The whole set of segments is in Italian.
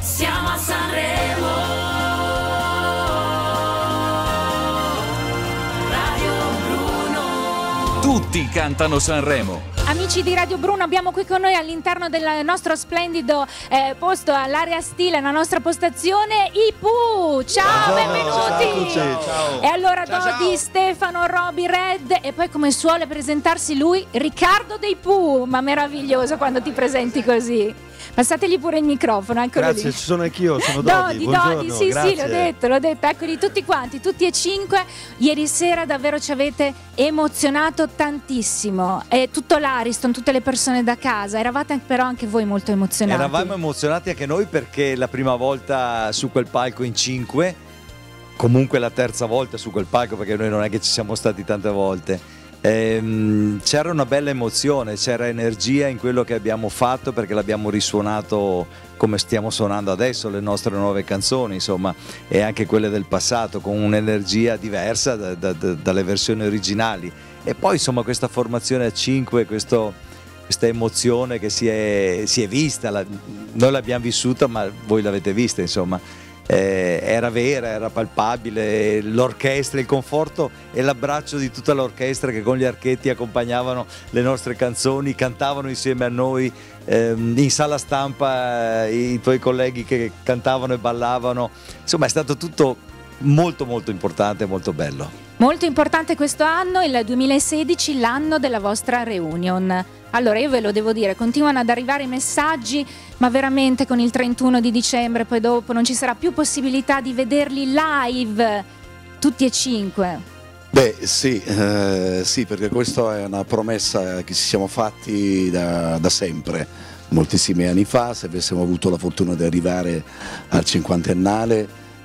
Siamo a Sanremo. Radio Bruno. Tutti cantano Sanremo. Amici di Radio Bruno, abbiamo qui con noi all'interno del nostro splendido posto all'area stile, la nostra postazione, i Pooh. Ciao, benvenuti. Ciao. E allora Ciao. Dodi, Stefano, Roby, Red e poi come suole presentarsi lui, Riccardo dei Pooh. Ma meraviglioso quando ti presenti così. Passategli pure il microfono, eccolo Grazie, lì. ci sono anch'io, sono Dodi. Dodi, sì, grazie. sì, l'ho detto, eccoli tutti quanti, tutti e 5. Ieri sera davvero ci avete emozionato tantissimo. E tutto l'Ariston, tutte le persone da casa, eravate però anche voi molto emozionati. Eravamo emozionati anche noi perché la prima volta su quel palco in 5, comunque la terza volta su quel palco perché noi non è che ci siamo stati tante volte. C'era una bella emozione, c'era energia in quello che abbiamo fatto perché l'abbiamo risuonato come stiamo suonando adesso le nostre nuove canzoni, insomma, e anche quelle del passato con un'energia diversa dalle versioni originali. E poi insomma questa formazione a 5, questa emozione che si è vista, noi l'abbiamo vissuta ma voi l'avete vista, insomma. Era vera, era palpabile, l'orchestra, il conforto e l'abbraccio di tutta l'orchestra che con gli archetti accompagnavano le nostre canzoni, cantavano insieme a noi, in sala stampa i tuoi colleghi che cantavano e ballavano, insomma è stato tutto molto molto importante e molto bello. Molto importante questo anno, il 2016, l'anno della vostra reunion. Allora io ve lo devo dire, continuano ad arrivare messaggi, ma veramente con il 31 di dicembre, poi dopo non ci sarà più possibilità di vederli live, tutti e 5. Beh sì, perché questa è una promessa che ci siamo fatti da sempre, moltissimi anni fa, se avessimo avuto la fortuna di arrivare al cinquantennale.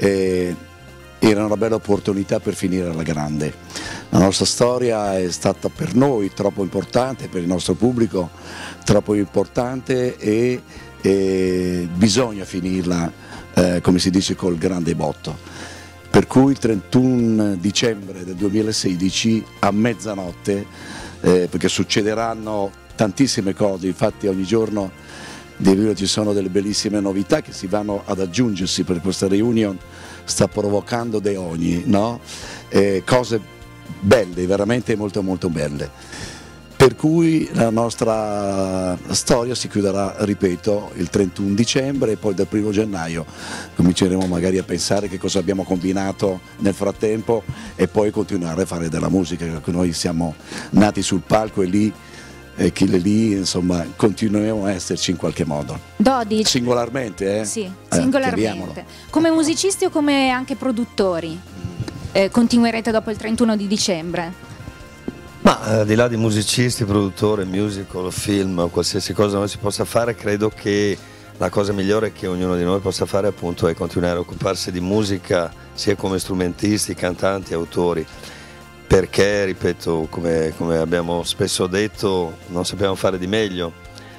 Era una bella opportunità per finire alla grande. La nostra storia è stata per noi troppo importante, per il nostro pubblico troppo importante e bisogna finirla, come si dice, col grande botto. Per cui il 31 dicembre del 2016 a mezzanotte, perché succederanno tantissime cose, infatti ogni giorno ci sono delle bellissime novità che si vanno ad aggiungersi per questa reunion, sta provocando dei ogni, no? Cose belle, veramente molto molto belle. Per cui la nostra storia si chiuderà, ripeto, il 31 dicembre e poi dal 1 gennaio cominceremo magari a pensare che cosa abbiamo combinato nel frattempo e poi continuare a fare della musica, perché noi siamo nati sul palco e lì insomma continuiamo a esserci in qualche modo. Dodi, singolarmente, Sì, singolarmente. chiariamolo. Come musicisti o come anche produttori? Continuerete dopo il 31 di dicembre? Ma al di là di musicisti, produttori, musical, film o qualsiasi cosa noi si possa fare, credo che la cosa migliore che ognuno di noi possa fare appunto è continuare a occuparsi di musica sia come strumentisti, cantanti, autori. Perché, ripeto, come abbiamo spesso detto, non sappiamo fare di meglio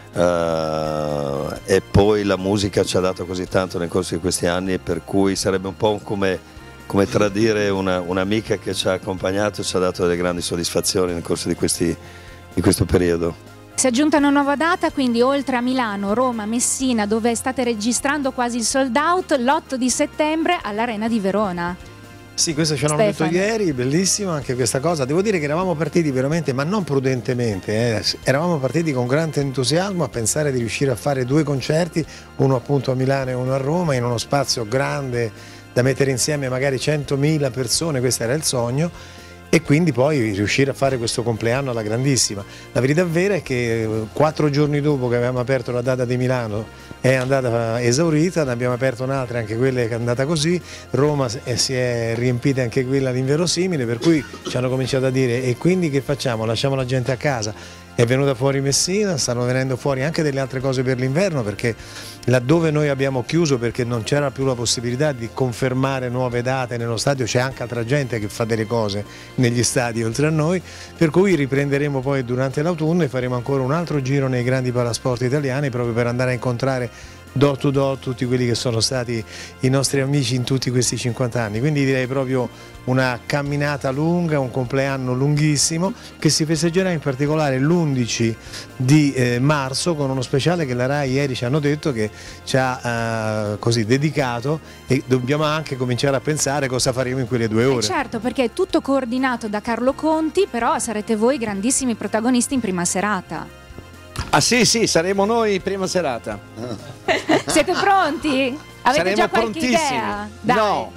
e poi la musica ci ha dato così tanto nel corso di questi anni, per cui sarebbe un po' come tradire un'amica che ci ha accompagnato e ci ha dato delle grandi soddisfazioni nel corso di questo periodo. Si è aggiunta una nuova data, quindi oltre a Milano, Roma, Messina, dove state registrando quasi il sold out, l'8 di settembre all'Arena di Verona. Sì, questo ci hanno detto ieri, bellissimo anche questa cosa. Devo dire che eravamo partiti veramente, ma non prudentemente, eravamo partiti con grande entusiasmo a pensare di riuscire a fare 2 concerti, uno appunto a Milano e uno a Roma, in uno spazio grande da mettere insieme magari 100.000 persone, questo era il sogno, e quindi poi riuscire a fare questo compleanno alla grandissima. La verità vera è che 4 giorni dopo che avevamo aperto la data di Milano è andata esaurita, ne abbiamo aperto un'altra, anche quella che è andata così, Roma si è riempita anche quella all'inverosimile, per cui ci hanno cominciato a dire: e quindi che facciamo? Lasciamo la gente a casa? È venuta fuori Messina, stanno venendo fuori anche delle altre cose per l'inverno, perché laddove noi abbiamo chiuso perché non c'era più la possibilità di confermare nuove date nello stadio, c'è anche altra gente che fa delle cose negli stadi oltre a noi, per cui riprenderemo poi durante l'autunno e faremo ancora un altro giro nei grandi palasport italiani proprio per andare a incontrare door to door tutti quelli che sono stati i nostri amici in tutti questi 50 anni, quindi direi proprio una camminata lunga, un compleanno lunghissimo che si festeggerà in particolare l'11 di marzo con uno speciale che la Rai ieri ci hanno detto che ci ha così dedicato, e dobbiamo anche cominciare a pensare cosa faremo in quelle 2 ore. Certo, perché è tutto coordinato da Carlo Conti, però sarete voi grandissimi protagonisti in prima serata. Ah sì, saremo noi in prima serata. Siete pronti? Avete Saremo già qualche prontissimi. idea? Dai. No.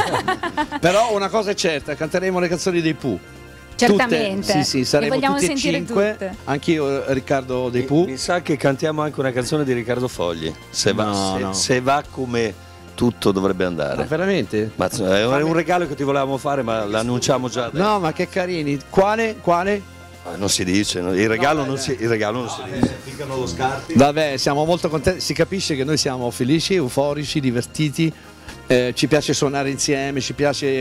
Però una cosa è certa, canteremo le canzoni dei Pooh. Certamente. Tutte. Sì, saremo Le vogliamo tutti e sentire 5. tutte. Anch'io, Riccardo dei Pooh. Mi sa che cantiamo anche una canzone di Riccardo Fogli, se No. va come tutto dovrebbe andare. Ma veramente? Ma è un regalo che ti volevamo fare, ma l'annunciamo già adesso. No, ma che carini. Quale? Non si dice, no? Il regalo non si dice. Piccano lo scarti. Vabbè, siamo molto contenti. Si capisce che noi siamo felici, euforici, divertiti. Ci piace suonare insieme, ci piace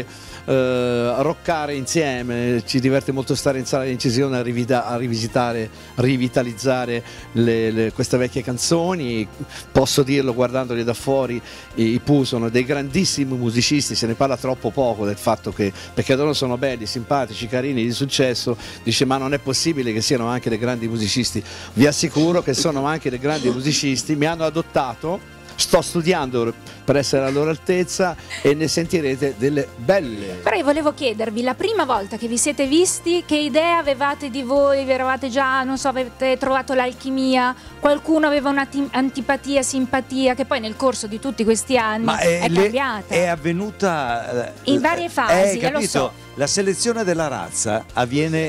rockare insieme, ci diverte molto stare in sala di incisione a rivitalizzare queste vecchie canzoni. Posso dirlo guardandoli da fuori, i Pooh sono dei grandissimi musicisti, se ne parla troppo poco del fatto che, perché loro sono belli, simpatici, carini, di successo, dice ma non è possibile che siano anche dei grandi musicisti. Vi assicuro che sono anche dei grandi musicisti, mi hanno adottato. Sto studiando per essere alla loro altezza e ne sentirete delle belle. Però io volevo chiedervi, la prima volta che vi siete visti, che idea avevate di voi? Vi eravate già, non so, avete trovato l'alchimia? Qualcuno aveva un'antipatia, simpatia, che poi nel corso di tutti questi anni è cambiata? È avvenuta in varie fasi, capito? lo so. La selezione della razza avviene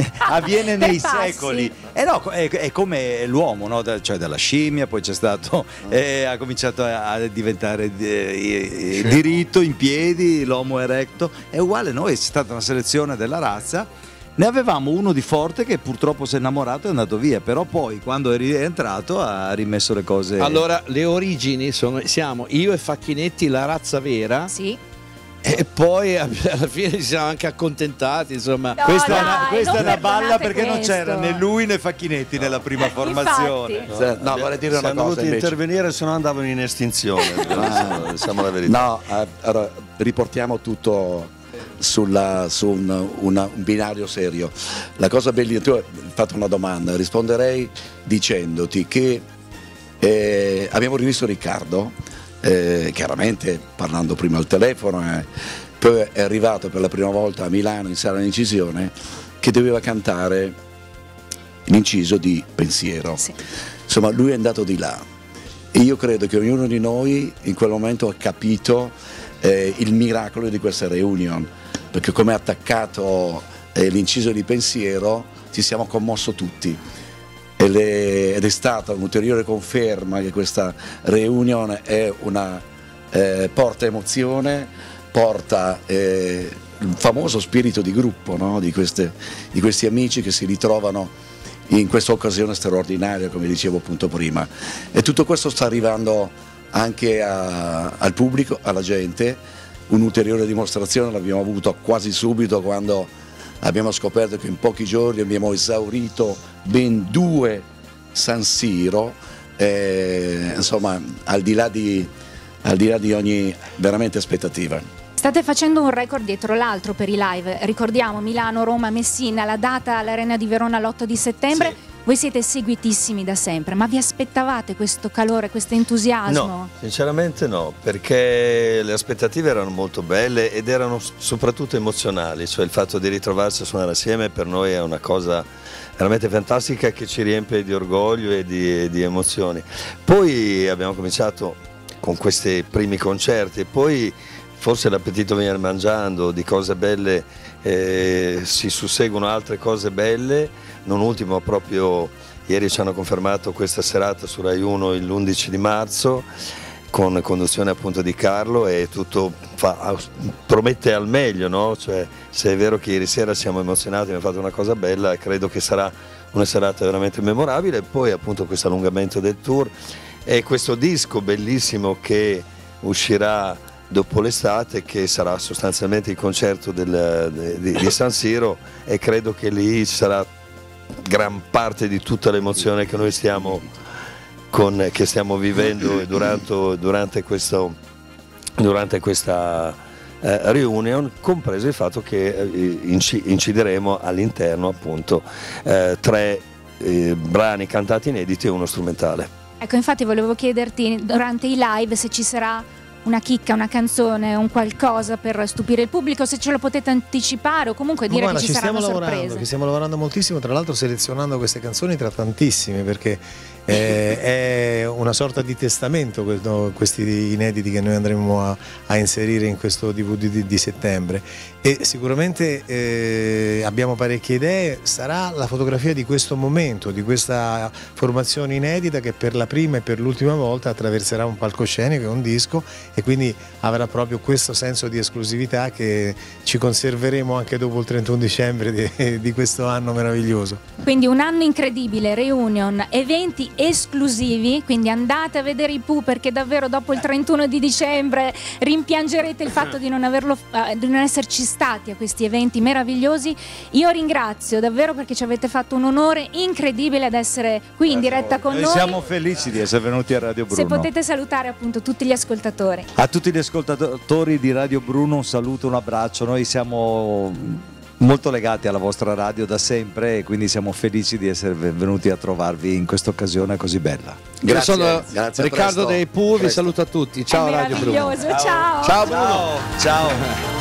nei passi. secoli. No, è come l'uomo, no? Cioè dalla scimmia, poi c'è stato, ha cominciato a diventare diritto, in piedi, l'homo erecto. È uguale noi, è stata una selezione della razza. Ne avevamo uno di forte che purtroppo si è innamorato e è andato via, però poi quando è rientrato ha rimesso le cose. Allora, le origini siamo io e Facchinetti, la razza vera. Sì. E poi alla fine ci siamo anche accontentati, insomma. No, Questa è non una balla perdonate perché non questo. c'era né lui né Facchinetti nella prima formazione. Infatti. No, vorrei dire una Siamo cosa dovuti invece. intervenire, se no andavano in estinzione. Diciamo la verità. No, allora, riportiamo tutto su un binario serio. La cosa bellissima, tu hai fatto una domanda, risponderei dicendoti che abbiamo rivisto Riccardo, chiaramente parlando prima al telefono, poi è arrivato per la prima volta a Milano in sala di incisione che doveva cantare l'inciso di Pensiero. Sì. Insomma, lui è andato di là e io credo che ognuno di noi in quel momento ha capito il miracolo di questa reunion, perché come ha attaccato l'inciso di Pensiero ci siamo commosso tutti ed è stata un'ulteriore conferma che questa reunion è una porta emozione, porta il famoso spirito di gruppo, no? di questi amici che si ritrovano in questa occasione straordinaria, come dicevo appunto prima, e tutto questo sta arrivando anche al pubblico, alla gente. Un'ulteriore dimostrazione l'abbiamo avuto quasi subito quando abbiamo scoperto che in pochi giorni abbiamo esaurito ben 2 San Siro, insomma al di là di ogni veramente aspettativa. State facendo un record dietro l'altro per i live, ricordiamo Milano, Roma, Messina, la data all'Arena di Verona l'8 di settembre. Sì. Voi siete seguitissimi da sempre, ma vi aspettavate questo calore, questo entusiasmo? No, sinceramente no, perché le aspettative erano molto belle ed erano soprattutto emozionali, cioè il fatto di ritrovarsi a suonare assieme per noi è una cosa veramente fantastica che ci riempie di orgoglio e di emozioni. Poi abbiamo cominciato con questi primi concerti e poi forse l'appetito viene mangiando, di cose belle si susseguono altre cose belle. Non ultimo, proprio ieri ci hanno confermato questa serata su Rai 1 l'11 di marzo con conduzione appunto di Carlo e tutto promette al meglio, no? Cioè, se è vero che ieri sera siamo emozionati, abbiamo fatto una cosa bella, credo che sarà una serata veramente memorabile. E poi appunto questo allungamento del tour e questo disco bellissimo che uscirà dopo l'estate, che sarà sostanzialmente il concerto di San Siro, e credo che lì ci sarà gran parte di tutta l'emozione che noi stiamo che stiamo vivendo durante questa reunion, compreso il fatto che incideremo all'interno appunto 3 brani cantati inediti e uno strumentale. Ecco, infatti volevo chiederti durante i live se ci sarà una chicca, una canzone, un qualcosa per stupire il pubblico, se ce lo potete anticipare o comunque dire che ci sarà una sorpresa. Che stiamo lavorando moltissimo, tra l'altro selezionando queste canzoni tra tantissime, perché è una sorta di testamento questi inediti che noi andremo a inserire in questo DVD di settembre, e sicuramente abbiamo parecchie idee. Sarà la fotografia di questo momento, di questa formazione inedita che per la prima e per l'ultima volta attraverserà un palcoscenico e un disco, e quindi avrà proprio questo senso di esclusività che ci conserveremo anche dopo il 31 dicembre di questo anno meraviglioso. Quindi un anno incredibile, reunion, eventi esclusivi, quindi andate a vedere i Pooh, perché davvero dopo il 31 di dicembre rimpiangerete il fatto di non esserci stati a questi eventi meravigliosi. Io ringrazio davvero perché ci avete fatto un onore incredibile ad essere qui in diretta con noi. Siamo felici di essere venuti a Radio Bruno. Se potete salutare appunto tutti gli ascoltatori. A tutti gli ascoltatori di Radio Bruno un saluto, un abbraccio. Noi siamo molto legati alla vostra radio da sempre e quindi siamo felici di essere venuti a trovarvi in questa occasione così bella. Grazie. Io sono Grazie, Riccardo dei Pooh, vi saluto a tutti. Ciao Radio Bruno. Meraviglioso, ciao. Ciao Bruno. Ciao.